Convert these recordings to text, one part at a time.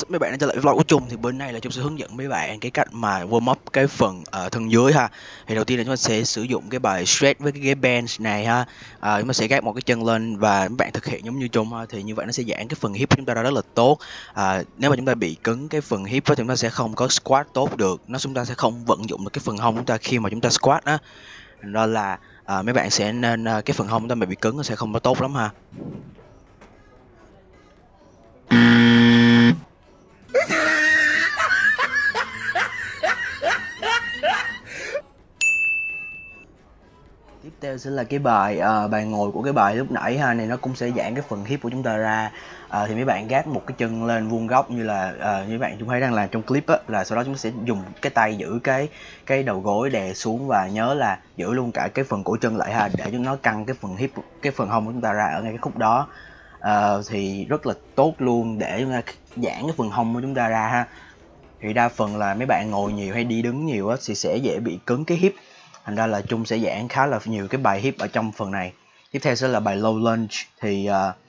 Mấy bạn đã trở lại với vlog của Trung. Thì bên này là Trung sẽ hướng dẫn mấy bạn cái cách mà warm up cái phần thân dưới ha. Thì đầu tiên là chúng ta sẽ sử dụng cái bài stretch với cái ghế bench này ha. Chúng ta sẽ gác một cái chân lên và mấy bạn thực hiện giống như Trung ha. Thì như vậy nó sẽ giãn cái phần hip của chúng ta ra rất là tốt. Nếu mà chúng ta bị cứng cái phần hip thì chúng ta sẽ không có squat tốt được. Chúng ta sẽ không vận dụng được cái phần hông chúng ta khi mà chúng ta squat á. Nên là mấy bạn sẽ nên cái phần hông chúng ta bị cứng nó sẽ không có tốt lắm ha. Tiếp theo sẽ là cái bài ngồi của cái bài lúc nãy ha. Này nó cũng sẽ giãn cái phần hip của chúng ta ra. Thì mấy bạn gác một cái chân lên vuông góc như là như bạn chúng thấy đang làm trong clip á, là sau đó chúng ta sẽ dùng cái tay giữ cái đầu gối đè xuống và nhớ là giữ luôn cả cái phần cổ chân lại ha, để cho nó căng cái phần hip, cái phần hông của chúng ta ra ở ngay cái khúc đó. Thì rất là tốt luôn để chúng ta giãn cái phần hông của chúng ta ra ha. Thì đa phần là mấy bạn ngồi nhiều hay đi đứng nhiều á thì sẽ dễ bị cứng cái hip. Thành ra là Trung sẽ giãn khá là nhiều cái bài hip ở trong phần này. Tiếp theo sẽ là bài low lunge. Thì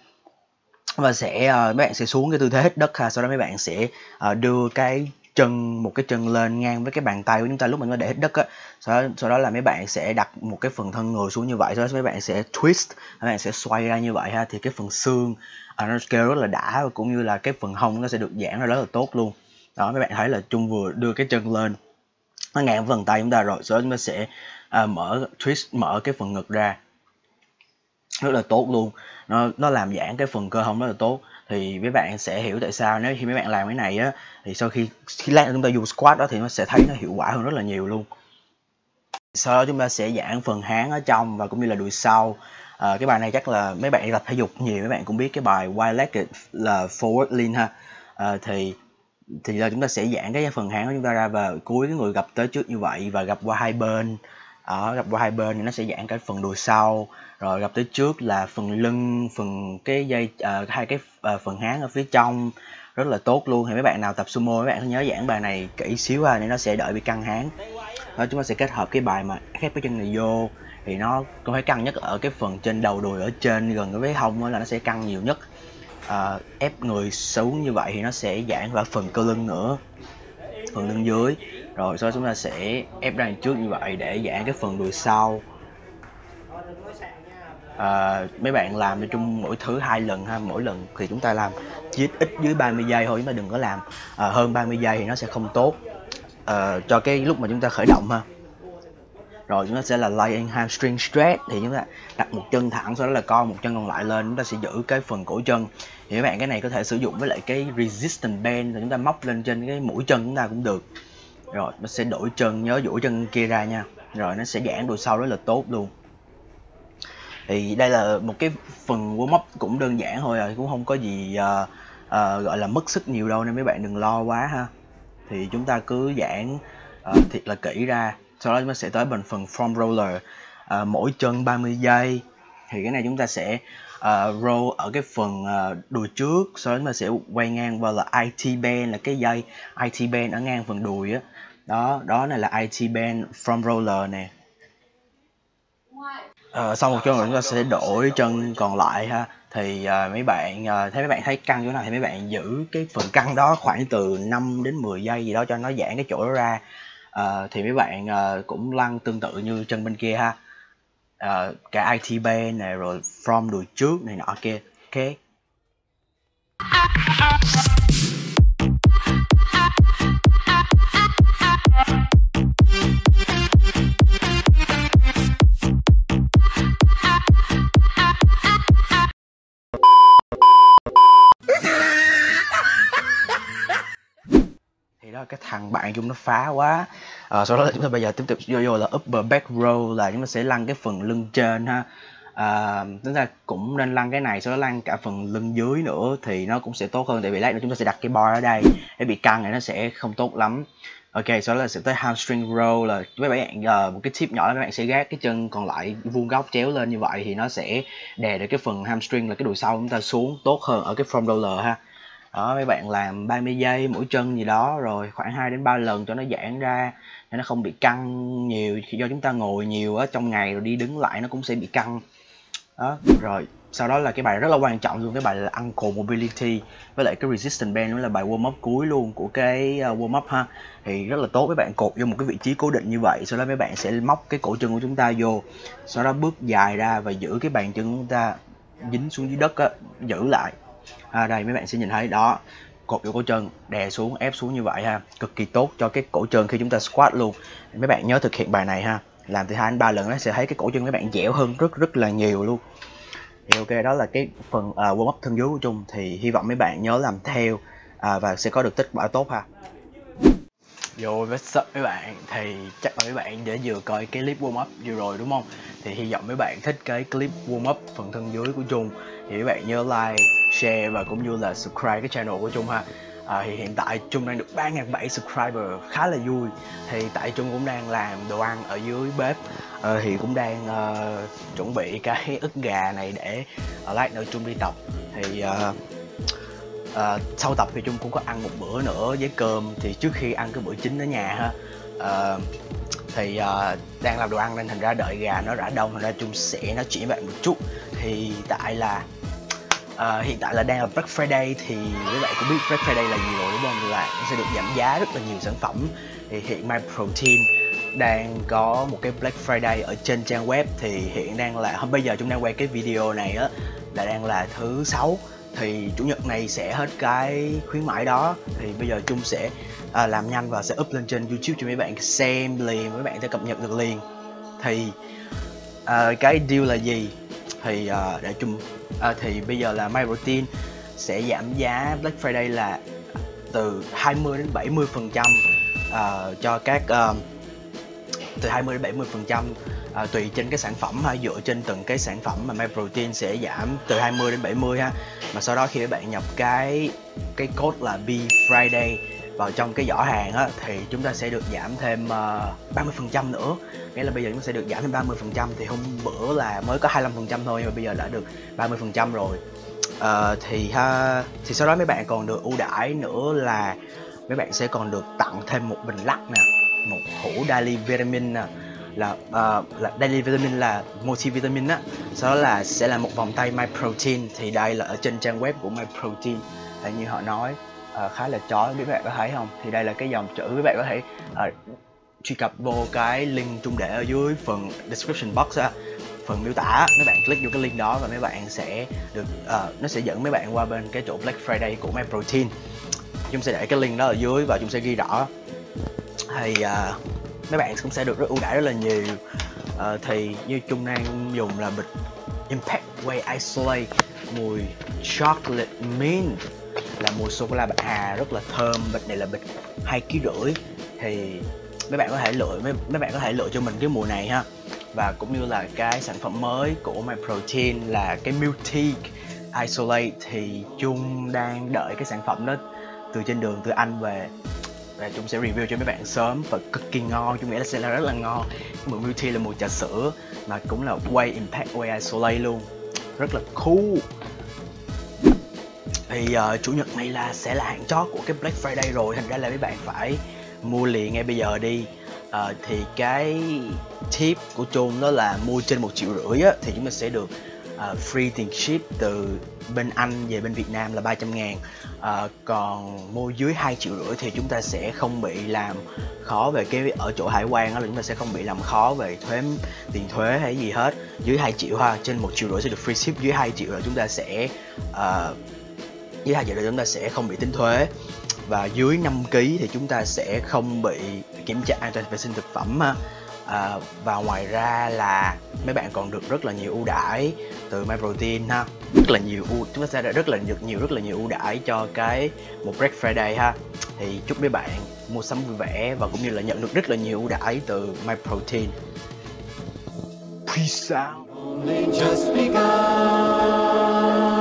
và mấy bạn sẽ xuống cái tư thế hít đất ha. Sau đó mấy bạn sẽ đưa một cái chân lên ngang với cái bàn tay của chúng ta lúc mình để hít đất á. Sau đó là mấy bạn sẽ đặt một cái phần thân người xuống như vậy. Sau đó mấy bạn sẽ twist, mấy bạn sẽ xoay ra như vậy ha. Thì cái phần xương nó kêu rất là đã, cũng như là cái phần hông nó sẽ được giãn ra rất là tốt luôn. Đó, mấy bạn thấy là Trung vừa đưa cái chân lên nó ngang với phần tay chúng ta rồi. Sau đó chúng ta sẽ mở cái phần ngực ra rất là tốt luôn. Nó làm giãn cái phần cơ hông rất là tốt. Thì mấy bạn sẽ hiểu tại sao nếu khi mấy bạn làm cái này á, thì sau khi lát chúng ta dùng squat đó thì nó sẽ thấy nó hiệu quả hơn rất là nhiều luôn. Sau đó chúng ta sẽ giãn phần háng ở trong và cũng như là đùi sau. Cái bài này chắc là mấy bạn tập thể dục nhiều, mấy bạn cũng biết cái bài wide-legged là forward lean ha. Thì là chúng ta sẽ giãn cái phần háng của chúng ta ra và cúi cái người gập tới trước như vậy và gập qua hai bên. Gập qua hai bên thì nó sẽ giãn cái phần đùi sau, rồi gập tới trước là phần lưng, phần cái dây hai cái phần háng ở phía trong rất là tốt luôn. Thì mấy bạn nào tập sumo mấy bạn phải nhớ giãn bài này kỹ xíu ha, để nó sẽ đỡ bị căng háng. Đó, chúng ta sẽ kết hợp cái bài mà ép cái chân này vô thì nó cũng phải căng nhất ở cái phần trên đầu đùi, ở trên gần với hông là nó sẽ căng nhiều nhất. Ép người xuống như vậy thì nó sẽ giãn vào phần cơ lưng nữa, phần lưng dưới. Rồi sau đó chúng ta sẽ ép ra trước như vậy để giãn cái phần đùi sau. Mấy bạn làm cho Chung mỗi thứ 2 lần ha. Mỗi lần thì chúng ta làm chỉ ít dưới 30 giây thôi, chúng ta đừng có làm hơn 30 giây thì nó sẽ không tốt cho cái lúc mà chúng ta khởi động ha. Rồi chúng ta sẽ là lying hamstring stretch. Thì chúng ta đặt một chân thẳng, sau đó là co một chân còn lại lên, chúng ta sẽ giữ cái phần cổ chân. Thì các bạn cái này có thể sử dụng với lại cái resistance band, rồi chúng ta móc lên trên cái mũi chân chúng ta cũng được. Rồi nó sẽ đổi chân, nhớ duỗi chân kia ra nha. Rồi nó sẽ giãn đùi sau rất là tốt luôn. Thì đây là một cái phần warm up cũng đơn giản thôi cũng không có gì gọi là mất sức nhiều đâu, nên mấy bạn đừng lo quá ha. Thì chúng ta cứ giãn thiệt là kỹ ra. Sau đó chúng ta sẽ tới phần foam roller, mỗi chân 30 giây. Thì cái này chúng ta sẽ roll ở cái phần đùi trước, sau đó chúng ta sẽ quay ngang vào là IT band, là cái dây IT band ở ngang phần đùi á. Đó này là IT band foam roller nè. Sau một chân rồi chúng ta sẽ đổi chân còn lại ha. Thì mấy bạn thấy căng chỗ nào thì mấy bạn giữ cái phần căng đó khoảng từ 5 đến 10 giây gì đó cho nó giãn cái chỗ đó ra. Thì mấy bạn cũng lăn tương tự như chân bên kia ha. Cả IT band này rồi from đùi trước này nọ kia. Ok. Thì đó, cái thằng bạn chúng nó phá quá. Sau đó là chúng ta bây giờ tiếp tục vô là upper back row, là chúng ta sẽ lăn cái phần lưng trên ha. Chúng ta cũng nên lăn cái này, sau đó lăn cả phần lưng dưới nữa thì nó cũng sẽ tốt hơn. Tại vì lát nữa chúng ta sẽ đặt cái bar ở đây để bị căng này nó sẽ không tốt lắm. Ok, sau đó là sẽ tới hamstring row, là với bạn một cái tip nhỏ là các bạn sẽ gác cái chân còn lại vuông góc chéo lên như vậy thì nó sẽ đè được cái phần hamstring là cái đùi sau chúng ta xuống tốt hơn ở cái foam roller ha. Đó, mấy bạn làm 30 giây mỗi chân gì đó, rồi khoảng 2 đến 3 lần cho nó giãn ra, để nó không bị căng nhiều. Khi do chúng ta ngồi nhiều ở trong ngày rồi đi đứng lại nó cũng sẽ bị căng. Đó, rồi sau đó là cái bài rất là quan trọng luôn, cái bài là Ankle Mobility, với lại cái Resistance Band nữa là bài warm up cuối luôn của cái warm up ha. Thì rất là tốt, mấy bạn cột vô một cái vị trí cố định như vậy, sau đó mấy bạn sẽ móc cái cổ chân của chúng ta vô, sau đó bước dài ra và giữ cái bàn chân của chúng ta dính xuống dưới đất á, giữ lại. Đây mấy bạn sẽ nhìn thấy đó, cột vô cổ chân, đè xuống, ép xuống như vậy ha, cực kỳ tốt cho cái cổ chân khi chúng ta squat luôn. Mấy bạn nhớ thực hiện bài này ha, làm từ 2 đến 3 lần nó sẽ thấy cái cổ chân mấy bạn dẻo hơn rất là nhiều luôn. Thì ok, đó là cái phần warm up thân dưới của Trung, thì hy vọng mấy bạn nhớ làm theo và sẽ có được kết quả tốt ha. Yo, what's up mấy bạn? Thì chắc là mấy bạn đã vừa coi cái clip warm up vừa rồi đúng không? Thì hy vọng mấy bạn thích cái clip warm up phần thân dưới của Trung. Thì mấy bạn nhớ like, share và cũng như là subscribe cái channel của Trung ha. Thì hiện tại Trung đang được 3.700 subscriber, khá là vui. Thì tại Trung cũng đang làm đồ ăn ở dưới bếp, thì cũng đang chuẩn bị cái ức gà này để lát nữa Trung đi tập. Thì sau tập thì Trung cũng có ăn một bữa nữa với cơm, thì trước khi ăn cái bữa chính ở nhà ha. Thì đang làm đồ ăn nên thành ra đợi gà nó rã đông, thành ra Trung sẽ nói chuyện với bạn một chút. Thì hiện tại là đang là Black Friday, thì các bạn cũng biết Black Friday là gì rồi đúng không? Là nó sẽ được giảm giá rất là nhiều sản phẩm. Thì hiện MyProtein đang có một cái Black Friday ở trên trang web, thì hiện đang là bây giờ Trung đang quay cái video này á là đang là thứ 6, thì chủ nhật này sẽ hết cái khuyến mãi đó. Thì bây giờ Trung sẽ làm nhanh và sẽ up lên trên YouTube cho mấy bạn xem liền, mấy bạn sẽ cập nhật được liền. Thì cái deal là gì thì để Trung thì bây giờ là MyProtein sẽ giảm giá Black Friday là từ 20 đến 70% cho các từ 20 đến 70% tùy trên cái sản phẩm ha, dựa trên từng cái sản phẩm mà MyProtein sẽ giảm từ 20 đến 70 ha. Mà sau đó khi các bạn nhập cái code là BFriday vào trong cái giỏ hàng á, thì chúng ta sẽ được giảm thêm 30% nữa. Nghĩa là bây giờ chúng ta sẽ được giảm thêm 30%, thì hôm bữa là mới có 25% thôi, nhưng mà bây giờ đã được 30% rồi. Thì sau đó mấy bạn còn được ưu đãi nữa là mấy bạn sẽ còn được tặng thêm một bình lắc nè, một hũ daily vitamin nè, là daily vitamin là multivitamin á, sau đó là sẽ là một vòng tay MyProtein. Thì đây là ở trên trang web của MyProtein, thì như họ nói khá là chói, các bạn có thấy không? Thì đây là cái dòng chữ, các bạn có thể truy cập vô cái link Trung để ở dưới phần description box á, phần miêu tả. Mấy bạn click vô cái link đó và mấy bạn sẽ được nó sẽ dẫn mấy bạn qua bên cái chỗ Black Friday của MyProtein. Chúng sẽ để cái link đó ở dưới và chúng sẽ ghi rõ. Thì mấy bạn cũng sẽ được ưu đãi rất là nhiều. Thì như Trung đang dùng là bịch Impact Whey Isolate mùi chocolate mint, là mùi sô cô la bạc hà rất là thơm. Bịch này là bịch 2,5 kg. Thì mấy bạn có thể lựa cho mình cái mùi này ha. Và cũng như là cái sản phẩm mới của MyProtein là cái Milk Tea Isolate, thì Trung đang đợi cái sản phẩm đó từ trên đường từ Anh về, và Trung sẽ review cho mấy bạn sớm và cực kỳ ngon. Trung nghĩ là sẽ là rất là ngon. Mùi Milk Tea là mùi trà sữa mà cũng là Whey Impact Whey Isolate luôn, rất là cool. Thì chủ nhật này sẽ là hạn chót của cái Black Friday rồi, thành ra là mấy bạn phải mua liền ngay bây giờ đi. Thì cái tip của Trung đó là mua trên 1,5 triệu á, thì chúng ta sẽ được free tiền ship từ bên Anh về bên Việt Nam là 300.000. Còn mua dưới 2,5 triệu thì chúng ta sẽ không bị làm khó về cái ở chỗ hải quan đó, là chúng ta sẽ không bị làm khó về tiền thuế hay gì hết. Dưới 2 triệu ha, trên 1,5 triệu sẽ được free ship, dưới 2 triệu là chúng ta sẽ dưới 2 triệu là chúng ta sẽ không bị tính thuế, và dưới 5 kg thì chúng ta sẽ không bị kiểm tra an toàn vệ sinh thực phẩm ha. Và ngoài ra là mấy bạn còn được rất là nhiều ưu đãi từ MyProtein ha, chúng ta sẽ rất là nhiều ưu đãi cho cái một Black Friday ha. Thì chúc mấy bạn mua sắm vui vẻ và cũng như là nhận được rất là nhiều ưu đãi từ MyProtein. Peace out.